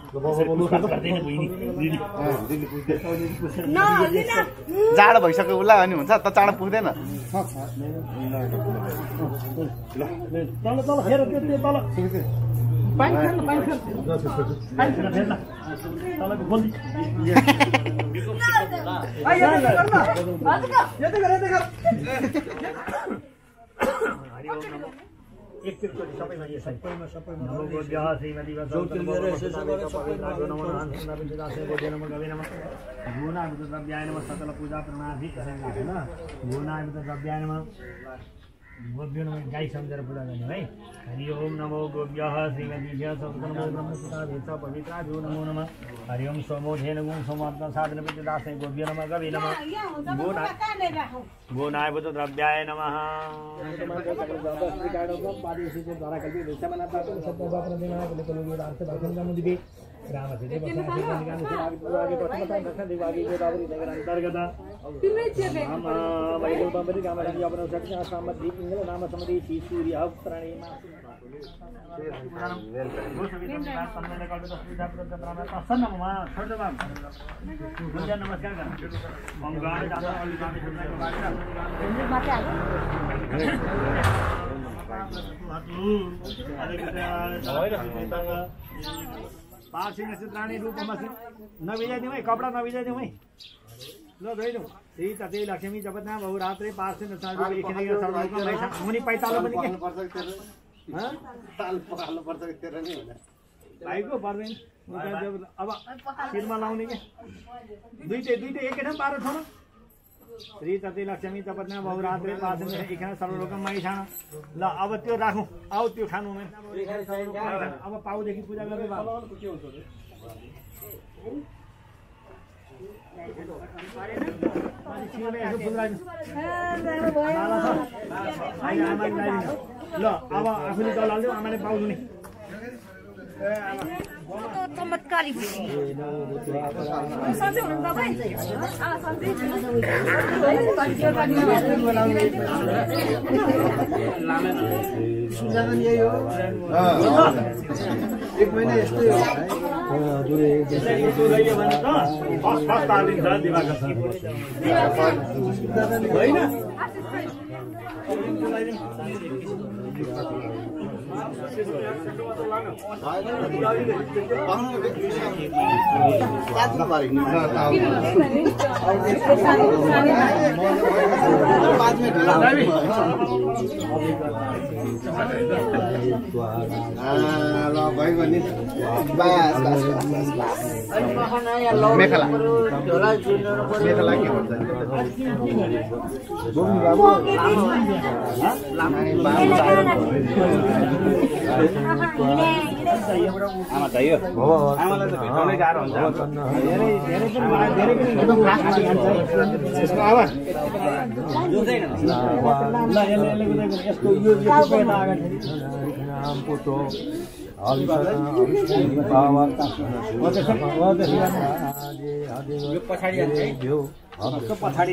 जाडो भइसक्यो उसलाई अनि हुन्छ त चाँडो पुग्दैन गोभ्यो नमः गाई सम्झेर पूजा गर्ने है हरि ओम नमो गोभ्यः श्रीमतीभ्यः सत्कर्मो ब्रह्मसुताभ्यः पवित्राभ्यो नमो नमः हरि ओम सोमोधेन गुण सोमात्मा साधन प्रदासे गोभ्यो नमः गवे नमः गोनाय बुद्ध द्रव्याय नमः पार्सिंग चित्राणी रूपमा नभिजाइदिउँ है कपडा नभिजाइदिउँ है ल धोइदिउँ श्री तते लक्ष्मी जपतना बहुरात्रे पार्सिंग मुनि पैतालो पनि भाइको पर्दैन अब शिरमा लाउने के दुईटै एकै ठाउँ पारो छ श्री तते लक्ष्मी तपतना बहुरात्रे पार्सिंग एकजना सर्वलोकम महिषाण ल अब त्यो राखौँ आऊ त्यो खानु अब पाउदेखि पूजा गर्दै ल अब आफूले दल हाल्दिउँ आमाले पाउँछु नि चमत्कारी एक महिना यस्तै मेखला मेखला के भन्छ आमा चाहियो आमालाई त भेटाउनै गाह्रो हुन्छ पछाडि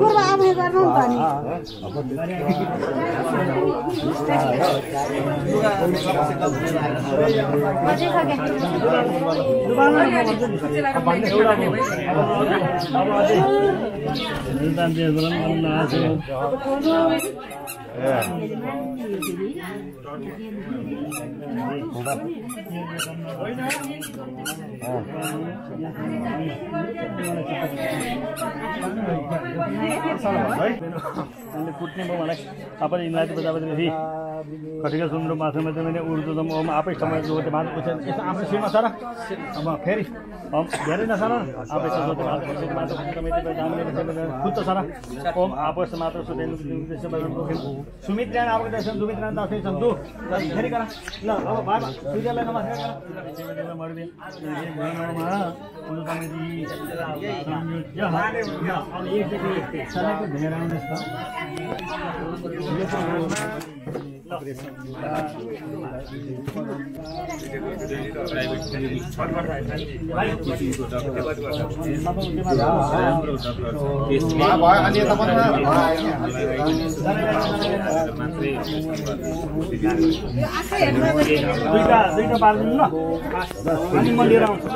कुट्ने भयो मलाई अपन इनलाई त बताबेपछि कतिका सुन्दर माछामा चाहिँ मैले उर्दू त म आफै समय जोते भात पुछे यस्तो आफ्नो सीमा छ र अब फेरि धेरै नसर आफै जोते भात पुछे मात्र समेत खुद त सर ओम आपस मात्र सुदेन सुमित्रा अब दर्शन सुमित्रा दर्शन सन्तु फेरि गर ल अब बाबा सूर्यलाई नमस्कार गर मर्दे नमः उनुतामेदी संयुज्य अब एकदेखि सबैको धेरै आउँदैछ दुईटा पार्दिनु ल अनि म लिएर आउँछु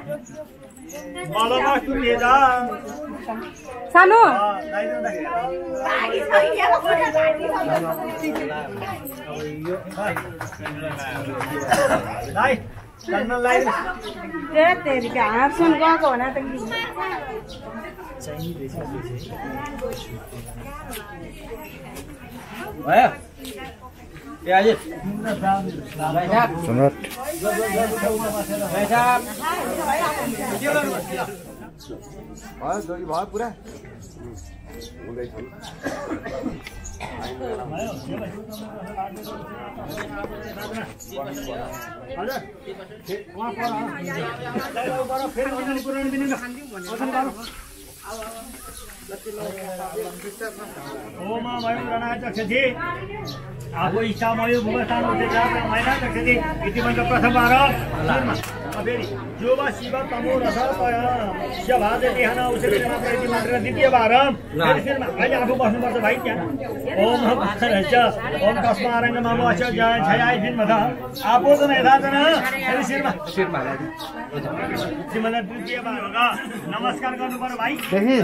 सानो हात सुन गएको होला त भयो आइज सुनत भयो जोडी भयो पुरा आफू इच्छामय भूवस्थान महिला दक्षति इतिमन्त्र प्रथमबार फेरि जो वा शिव तमो रस भाज देहन औषधि मात्र इति मन्त्र द्वितीयबार अहिले आफू बस्नुपर्छ भाइ त्यहाँ ओम रहेछ ओम तस्मारङ्ग मम अच छयाय दिनमा त आफू त यथाचन फेरि शिरमा इतिमन्त्र द्वितीयबार नमस्कार गर्नु पर्यो भाइ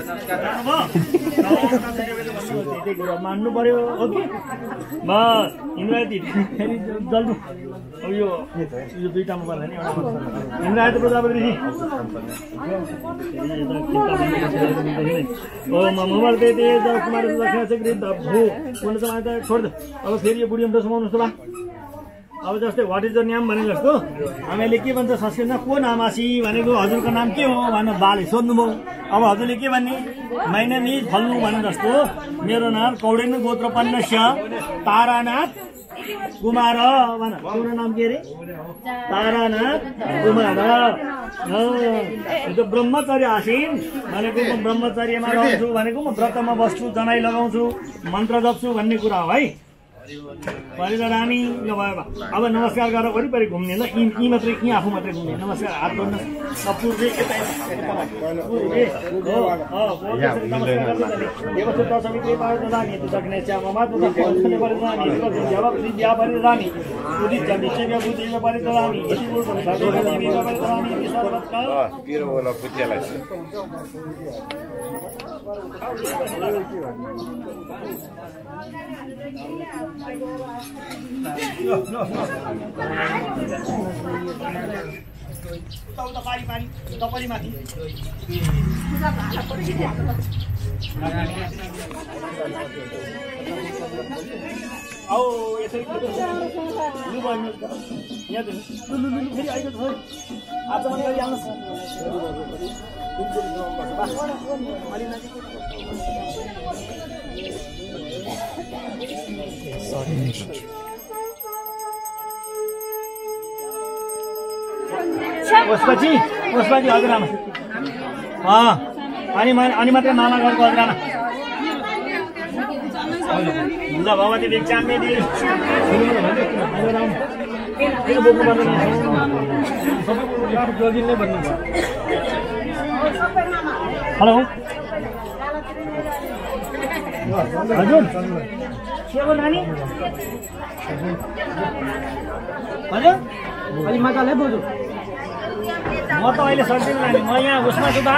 मान्नु पर्यो हो कि बस इन्द्रायती फेरि जल्दु अब यो दुईटामा पर्दैन नि एउटा इन्द्रायती प्रजापतिजी ओम ममवर्ते ते कुमार लक्ष्मण से गृह भू पुण्य समाज छोड दे अब फेरि यो बुढी अम्म समाउनुस् त बा अब जस्तै व्हाट इज द नेम भने जस्तो हामीले के भन्छ संस्कृतमा को नामासी भनेको हजुरको नाम के हो भनेर बाले सोध्नुभयो अब हजुरले के भन्ने माइ नेम इज फल्नु भने जस्तो मेरो नाम कौडेन गोत्रपन्नस्य तारानाथ कुमार भन तिम्रो नाम के रे तारानाथ कुमार त्यो ब्रह्मचर्य आसीन भनेको म ब्रह्मचर्यमा रहन्छु भनेको म व्रतमा बस्छु जनाई लगाउँछु मन्त्र जप्छु भन्ने कुरा हो है परिदानी ल भयो अब नमस्कार गरेर वरिपरि घुम्ने ल यी मात्रै यी आफू मात्रै घुम्ने नमस्कार हात जोड्नु पुर्जे माथि औ यसरी लु भयो यहाँ फेरि आइको छ आज मन गरी आउनुहोस् उसपछि हजुरआमा अनि मात्रै मामा घरको हजुरआमा ल भगवती भिक्षामे दि बोक्नु पर्दैन हेलो हजुर के हो नानी हजुर अलि मजाले बोजु म त अहिले सक्दिनँ नानी म यहाँ उसमा छु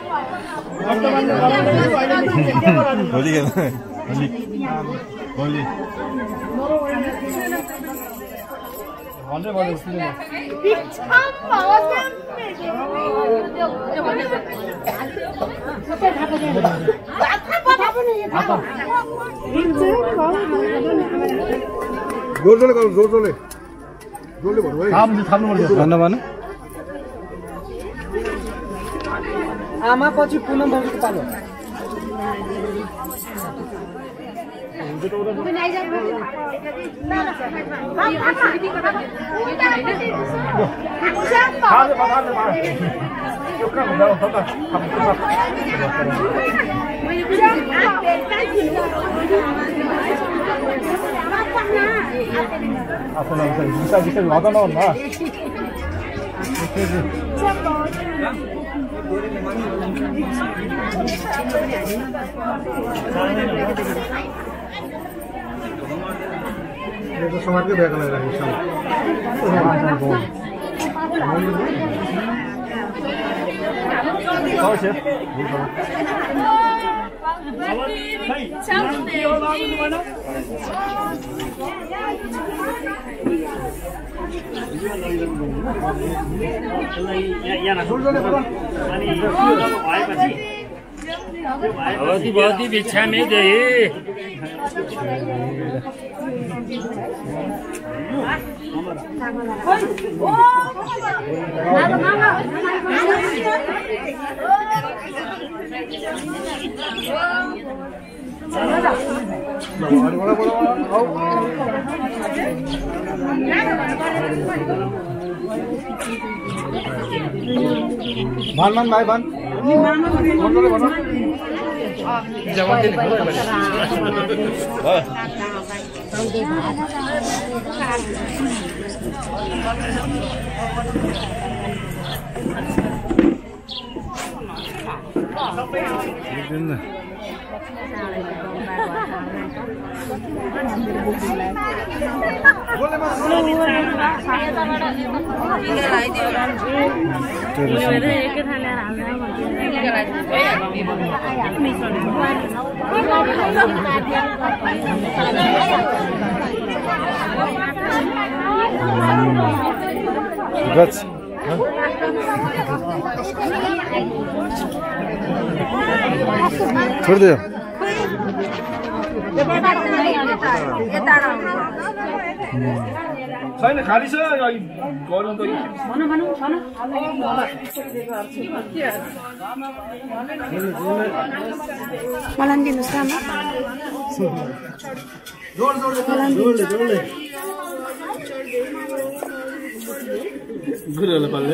जोडले गर्नु जोडले भन्नु है थाप्नु पर्छ भन्नु आमा पछि पुनः बाबुको पालो आफूलाई गिसा गिसा लगा नभन्दा तो समाज के बैग लग रहा बहुत ही भिक्षा में दे भान भान भाई भान छोड़ दे छैन खाली छ गर्नु त मलाई दिनुस् न जोडले गुरुले पाल्ले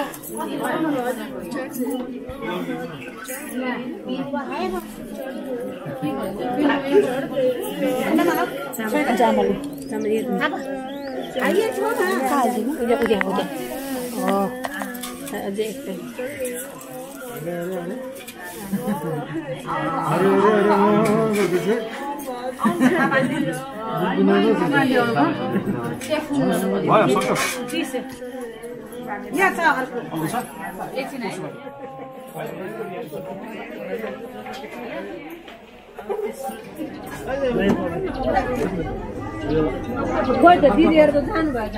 कोही त दिदीहरु त जानु भएछ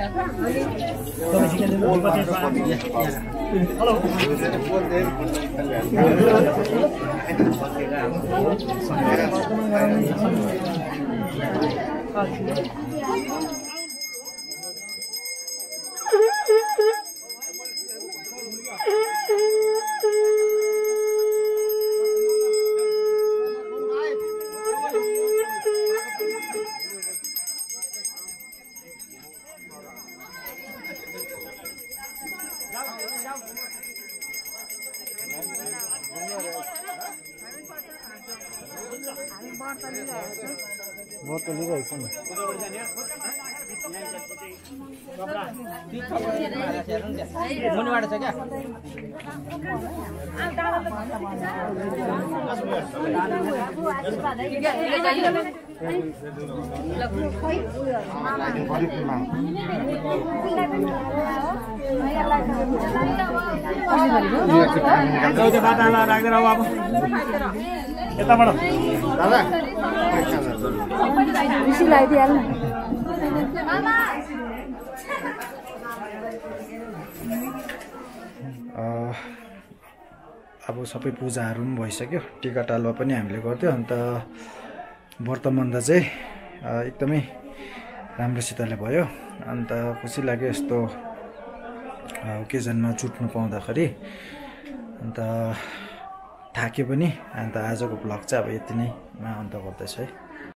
मुनिबाट छ क्या राख्दै रह अब यताबाट दादा खुसी लगाइदिइहाल्नु अब सबै पूजाहरू पनि भइसक्यो टिका टालुवा पनि हामीले गर्थ्यो अन्त व्रत बन्द चाहिँ एकदमै राम्रोसितले भयो अन्त खुसी लाग्यो यस्तो ओकेजनमा जुट्नु पाउँदाखेरि अन्त थाक्यो पनि अन्त आजको भ्लग चाहिँ अब यति नै अन्त गर्दैछ है।